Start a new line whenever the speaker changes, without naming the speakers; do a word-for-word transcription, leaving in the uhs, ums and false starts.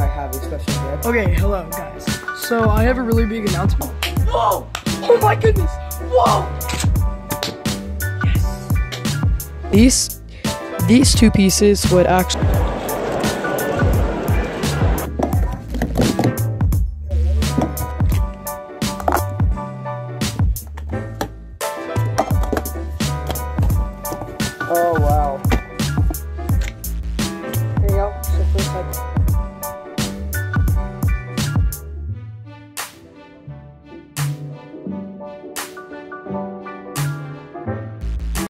I have a special guest.
Okay, hello guys. So I have a really big announcement. Whoa! Oh my goodness! Whoa! Yes. These these two pieces would actually